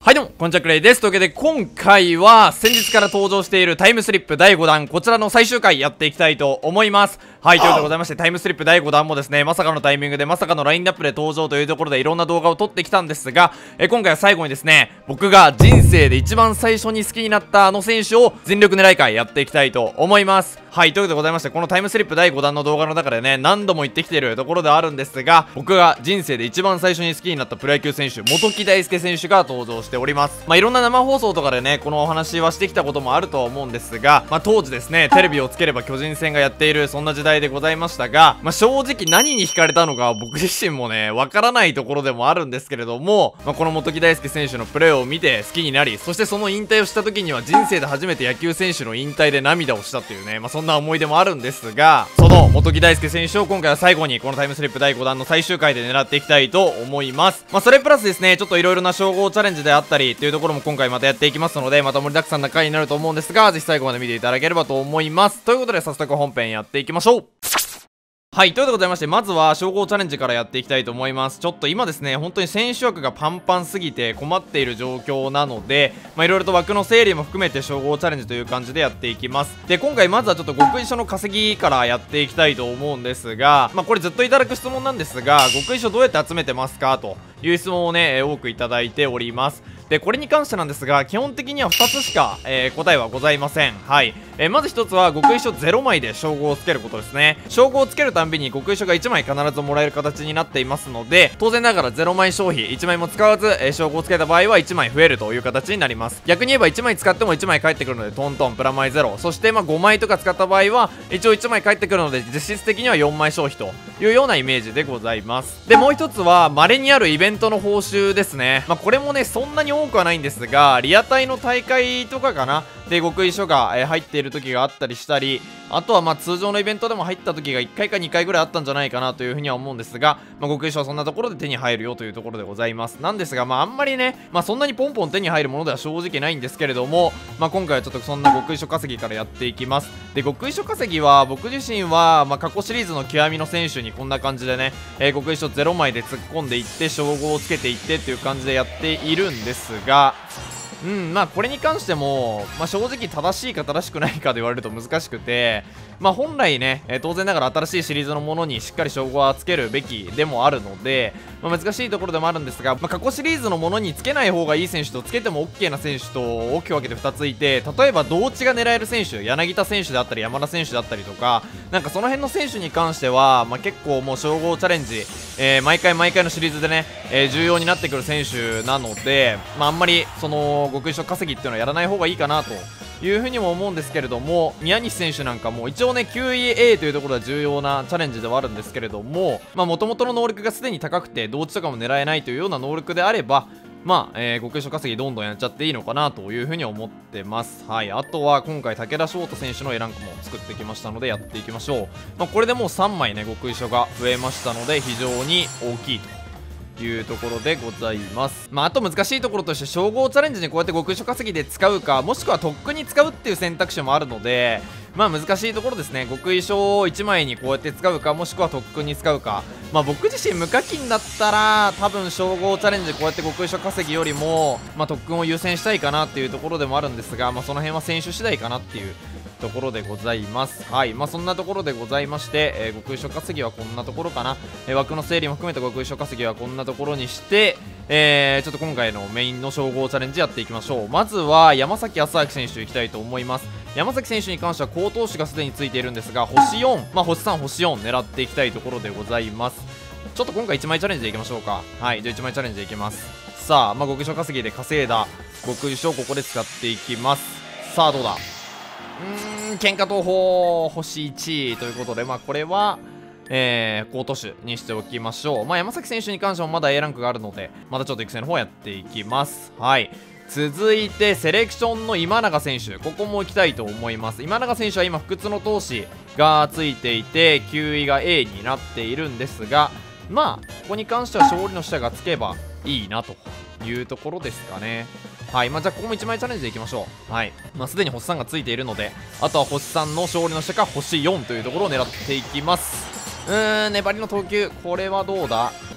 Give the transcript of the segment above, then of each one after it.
はいどうも、こんにちは、クレイです。というわけで、今回は、先日から登場しているタイムスリップ第5弾、こちらの最終回やっていきたいと思います。はい、ということでございまして、タイムスリップ第5弾もですね、まさかのタイミングで、まさかのラインナップで登場というところで、いろんな動画を撮ってきたんですが、今回は最後にですね、僕が人生で一番最初に好きになったあの選手を全力狙い会やっていきたいと思います。はい、ということでございまして、このタイムスリップ第5弾の動画の中でね、何度も言ってきているところではあるんですが、僕が人生で一番最初に好きになったプロ野球選手、元木大輔選手が登場しております。いろんな生放送とかでね、このお話はしてきたこともあるとは思うんですが、当時ですね、テレビをつければ巨人戦がやっている、そんな時代でございましたが、正直何に惹かれたのか僕自身もね、わからないところでもあるんですけれども、この元木大輔選手のプレーを見て好きになり、そしてその引退をした時には人生で初めて野球選手の引退で涙をしたっていうね、そんな思い出もあるんですが、その元木大輔選手を今回は最後にこのタイムスリップ第5弾の最終回で狙っていきたいと思います。それプラスですね、ちょっといろいろな称号チャレンジであったりっていうところも今回またやっていきますので、また盛りだくさんな回になると思うんですが、ぜひ最後まで見ていただければと思います。ということで早速本編やっていきましょう。はい、ということでございまして、まずは称号チャレンジからやっていきたいと思います。ちょっと今ですね、本当に選手枠がパンパンすぎて困っている状況なので、いろいろと枠の整理も含めて称号チャレンジという感じでやっていきます。で、今回まずはちょっと極意書の稼ぎからやっていきたいと思うんですが、これずっといただく質問なんですが、極意書どうやって集めてますかという質問をね、多くいただいております。で、これに関してなんですが、基本的には2つしか、答えはございません。はい。まず1つは、極意書0枚で称号をつけることですね。称号をつけるたんびに極意書が1枚必ずもらえる形になっていますので、当然ながら0枚消費、1枚も使わず、称号をつけた場合は1枚増えるという形になります。逆に言えば1枚使っても1枚返ってくるので、トントン、プラマイ0。そして、5枚とか使った場合は、一応1枚返ってくるので、実質的には4枚消費というようなイメージでございます。で、もう1つは、稀にあるイベントの報酬ですね。これもね、そんなに多くはないんですが、リアタイの大会とかかなで極意書が、入っている時があったりしたり、あとは通常のイベントでも入った時が1回か2回ぐらいあったんじゃないかなというふうには思うんですが、極意書はそんなところで手に入るよというところでございます。なんですが、あんまりね、そんなにポンポン手に入るものでは正直ないんですけれども、今回はちょっとそんな極意書稼ぎからやっていきます。で、極意書稼ぎは僕自身は、過去シリーズの極みの選手にこんな感じでね、極意書0枚で突っ込んでいって称号をつけていってっていう感じでやっているんですが、これに関しても、正直正しいか正しくないかで言われると難しくて、本来ね、当然ながら新しいシリーズのものにしっかり称号はつけるべきでもあるので、難しいところでもあるんですが、過去シリーズのものにつけない方がいい選手とつけても OK な選手と大きく分けて2ついて、例えば同値が狙える選手、柳田選手であったり山田選手だったりとか、その辺の選手に関しては、結構もう称号チャレンジ、毎回毎回のシリーズでね、重要になってくる選手なので、あんまりその極意書稼ぎっていうのはやらない方がいいかなというふうにも思うんですけれども、宮西選手なんかも一応ね QEA というところは重要なチャレンジではあるんですけれども、元々の能力がすでに高くて同値とかも狙えないというような能力であれば、極意書稼ぎどんどんやっちゃっていいのかなというふうに思ってます。はい。あとは今回武田翔太選手の A ランクも作ってきましたのでやっていきましょう。これでもう3枚ね極意書が増えましたので非常に大きいというところでございます。あと難しいところとして称号チャレンジにこうやって極意書稼ぎで使うか、もしくはとっくに使うっていう選択肢もあるので、難しいところですね。極意書を1枚にこうやって使うか、もしくは特訓に使うか。僕自身無課金だったら多分称号チャレンジこうやって極意書稼ぎよりも、特訓を優先したいかなっていうところでもあるんですが、その辺は選手次第かなっていうところでございます。はい。そんなところでございまして、極意書稼ぎはこんなところかな。枠の整理も含めた極意書稼ぎはこんなところにして、ちょっと今回のメインの称号チャレンジやっていきましょう。まずは山崎康明選手いきたいと思います。山崎選手に関しては好投手がすでについているんですが、星4、星3、星4狙っていきたいところでございます。ちょっと今回1枚チャレンジでいきましょうか。はい。じゃあ1枚チャレンジでいきます。さあ、極意書稼ぎで稼いだ極意書をここで使っていきます。さあ、どうだ。喧嘩東宝星1ということで、これは、好投手にしておきましょう。山崎選手に関してもまだ A ランクがあるので、またちょっと育成の方やっていきます。はい。続いて、セレクションの今永選手。ここも行きたいと思います。今永選手は今、不屈の闘志がついていて、9位が A になっているんですが、ここに関しては勝利の下がつけばいいなというところですかね。はい。じゃあ、ここも1枚チャレンジでいきましょう。はい。すでに星3がついているので、あとは星3の勝利の下か星4というところを狙っていきます。粘りの投球、これはどうだ。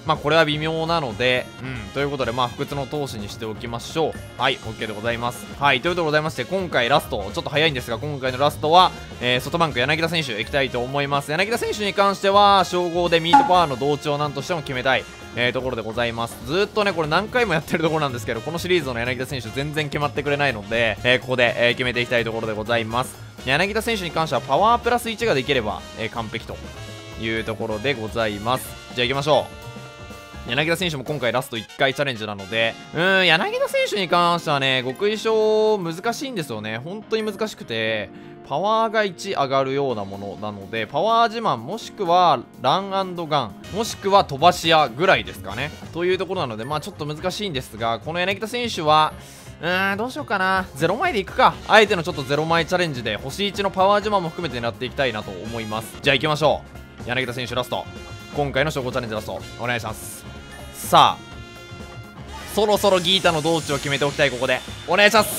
まあこれは微妙なので、ということで不屈の闘志にしておきましょう。はい、OK でございます。はい、ということでございまして、今回ラスト、ちょっと早いんですが、今回のラストは、ソフトバンク柳田選手いきたいと思います。柳田選手に関しては、称号でミートパワーの同値をなんとしても決めたい、ところでございます。ずーっとね、これ何回もやってるところなんですけど、このシリーズの柳田選手全然決まってくれないので、ここで、決めていきたいところでございます。柳田選手に関してはパワープラス1ができれば、完璧というところでございます。じゃあ行きましょう。柳田選手も今回ラスト1回チャレンジなので、柳田選手に関してはね、極意賞難しいんですよね。本当に難しくて、パワーが1上がるようなものなので、パワー自慢もしくはラン&ガンもしくは飛ばし屋ぐらいですかねというところなので、ちょっと難しいんですが、この柳田選手はどうしようかな、0枚でいくか。あえてのちょっと0枚チャレンジで星1のパワー自慢も含めて狙っていきたいなと思います。じゃあ行きましょう。柳田選手ラスト、今回の称号チャレンジラストお願いします。さあそろそろギータの道中を決めておきたい。ここでお願いします。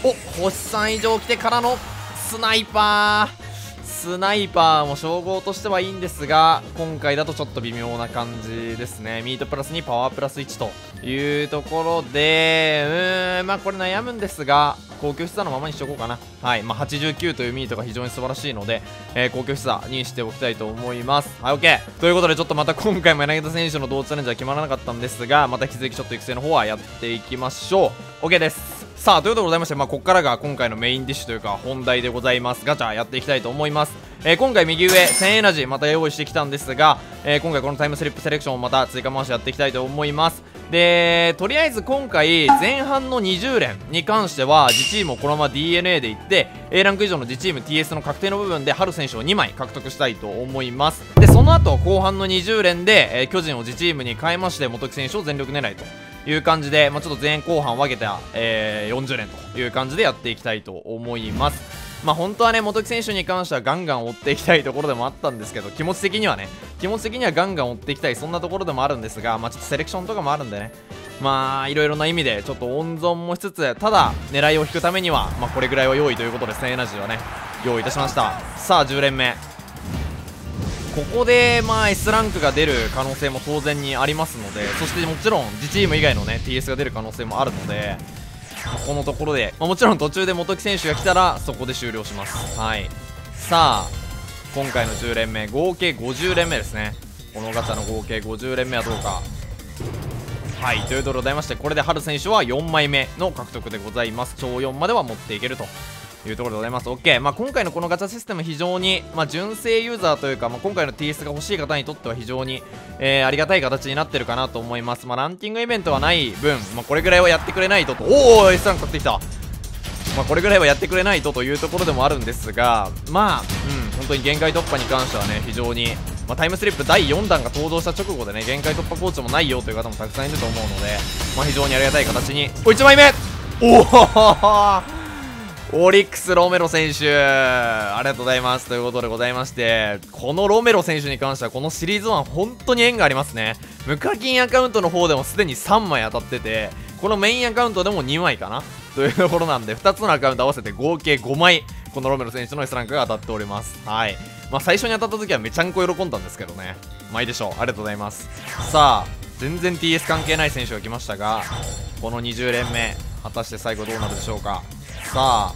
お、星3以上来てからのスナイパーも称号としてはいいんですが、今回だとちょっと微妙な感じですね。ミートプラス2パワープラス1というところで、これ悩むんですが、高級筆のままにしておこうかな。はい、89というミートが非常に素晴らしいので、高級筆にしておきたいと思います。はい、OK ということで、ちょっとまた今回も柳田選手の同チャレンジは決まらなかったんですが、また引き続きちょっと育成の方はやっていきましょう。 OK です。さあということでございまして、ここからが今回のメインディッシュというか本題でございます。ガチャやっていきたいと思います。今回右上1000エナジーまた用意してきたんですが、今回このタイムスリップセレクションをまた追加回しやっていきたいと思います。でとりあえず今回前半の20連に関しては自チームをこのまま DNA でいって A ランク以上の自チーム TS の確定の部分で春選手を2枚獲得したいと思います。でその後後半の20連で、巨人を自チームに変えまして元木選手を全力狙いという感じで、ちょっと前後半分けた、40連という感じでやっていきたいと思います。本当はね、元木選手に関してはガンガン追っていきたいところでもあったんですけど、気持ち的にはガンガン追っていきたい、そんなところでもあるんですが、ちょっとセレクションとかもあるんでね、いろいろな意味でちょっと温存もしつつ、ただ狙いを引くためには、これぐらいは用意ということで1000エナジーはね用意いたしました。さあ10連目、ここでS ランクが出る可能性も当然にありますので、そしてもちろん自チーム以外のね TS が出る可能性もあるので、このところで、もちろん途中で元木選手が来たらそこで終了します。はい、さあ今回の10連目合計50連目ですね。このガチャの合計50連目はどうか。はい、というところでございまして、これで春選手は4枚目の獲得でございます。超4までは持っていけるというところでございます。 OK、今回のこのガチャシステム非常に、純正ユーザーというか、今回の TS が欲しい方にとっては非常に、ありがたい形になってるかなと思います。ランキングイベントはない分、これぐらいはやってくれないとおお S ランク買ってきた。これぐらいはやってくれないとというところでもあるんですが、本当に限界突破に関してはね非常に、タイムスリップ第4弾が登場した直後でね限界突破コーチもないよという方もたくさんいると思うので、非常にありがたい形に1枚目おおオリックスロメロ選手ありがとうございますということでございまして、このロメロ選手に関してはこのシリーズ1本当に縁がありますね。無課金アカウントの方でもすでに3枚当たってて、このメインアカウントでも2枚かなというところなんで、2つのアカウント合わせて合計5枚このロメロ選手の S ランクが当たっております。はい、最初に当たった時はめちゃんこ喜んだんですけどね、いいでしょう。ありがとうございます。さあ全然 TS 関係ない選手が来ましたが、この20連目果たして最後どうなるでしょうか。さあ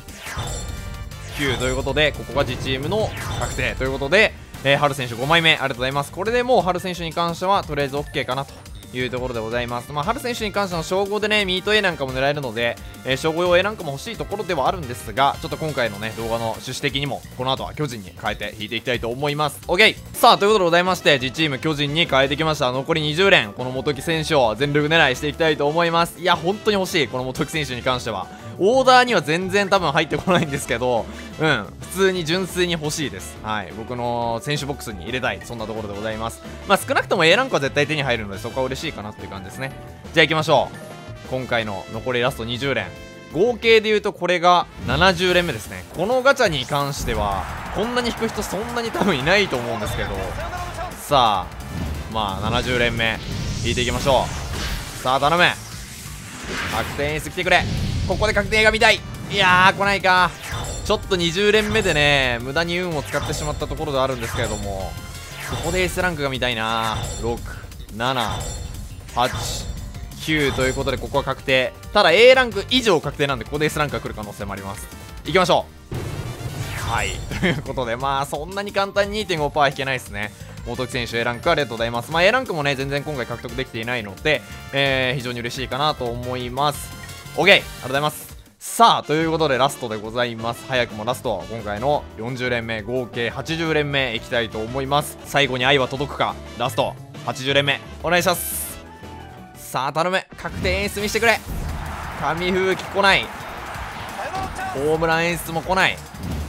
9ということで、ここが自チームの確定ということで、春選手5枚目ありがとうございます。これでもう春選手に関してはとりあえず OK かなというところでございます。春選手に関しての称号でねミート A なんかも狙えるので、称号用 A なんかも欲しいところではあるんですが、ちょっと今回のね動画の趣旨的にもこの後は巨人に変えて引いていきたいと思います。 OK、 さあということでございまして、自チーム巨人に変えてきました。残り20連、この元木選手を全力狙いしていきたいと思います。いや本当に欲しい、この元木選手に関してはオーダーには全然多分入ってこないんですけど、普通に純粋に欲しいです。はい、僕の選手ボックスに入れたい、そんなところでございます。少なくとも A ランクは絶対手に入るので、そこは嬉しいかなっていう感じですね。じゃあ行きましょう。今回の残りラスト20連合計でいうとこれが70連目ですね。このガチャに関してはこんなに引く人そんなに多分いないと思うんですけど、さあ70連目引いていきましょう。さあ頼む、確定演出来てくれ。ここで確定が見たい。いやー来ないか。ちょっと20連目でね無駄に運を使ってしまったところであるんですけれども、ここで S ランクが見たいな。6 7、8、9ということで、ここは確定。ただ A ランク以上確定なんで、ここで S ランクが来る可能性もあります。いきましょう。はい。ということで、まあ、そんなに簡単に 2.5% 引けないですね。元木選手 A ランクありがとうございます。まあ、A ランクもね、全然今回獲得できていないので、非常に嬉しいかなと思います。OK! ありがとうございます。さあ、ということでラストでございます。早くもラスト、今回の40連目、合計80連目いきたいと思います。最後に愛は届くか。ラスト、80連目、お願いします。さあ、頼む。確定演出見してくれ。紙吹雪来ない。ホームラン演出も来ない。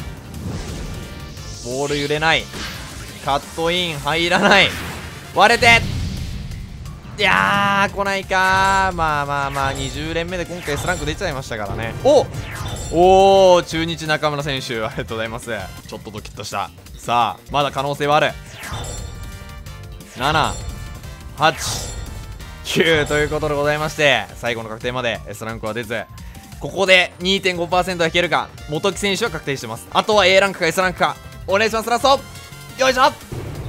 ボール揺れない。カットイン入らない。割れて、いやー来ないかー。まあ20連目で今回 S ランク出ちゃいましたからね。おー中日中村選手ありがとうございます。ちょっとドキッとした。さあまだ可能性はある。7、8、9ということでございまして、最後の確定まで S ランクは出ず、ここで 2.5% はいけるか。元木選手は確定してます。あとは A ランクか S ランクか。お願いします。ラストよいしょ。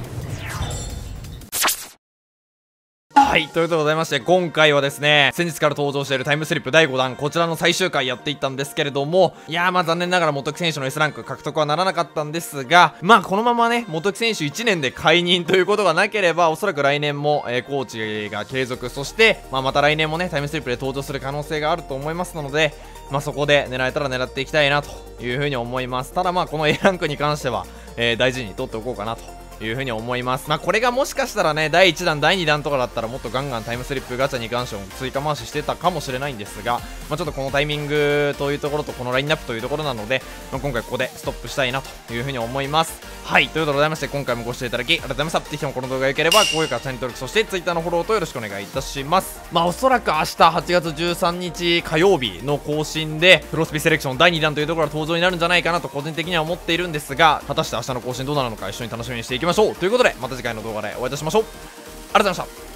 はい、ということでございまして、今回はですね、先日から登場しているタイムスリップ第5弾、こちらの最終回やっていったんですけれども、いやーまあ残念ながら元木選手の S ランク獲得はならなかったんですが、まあこのままね、元木選手1年で解任ということがなければ、おそらく来年も、コーチが継続、そして、まあまた来年もね、タイムスリップで登場する可能性があると思いますので、まあそこで狙えたら狙っていきたいなというふうに思います。ただまあこの A ランクに関しては、大事に取っておこうかなという風に思います。まあこれがもしかしたらね、第1弾第2弾とかだったらもっとガンガンタイムスリップガチャに関しても追加回ししてたかもしれないんですが、まあ、ちょっとこのタイミングというところとこのラインナップというところなので、まあ、今回ここでストップしたいなという風に思います。はい、ということでございまして、今回もご視聴いただきありがとうございました。ぜひともこの動画が良ければ高評価、チャンネル登録、そして Twitter のフォローとよろしくお願いいたします。まあおそらく明日8月13日火曜日の更新でプロスピセレクション第2弾というところが登場になるんじゃないかなと個人的には思っているんですが、果たして明日の更新どうなるのか一緒に楽しみにしていきましょう。ということでまた次回の動画でお会いいたしましょう。ありがとうございました。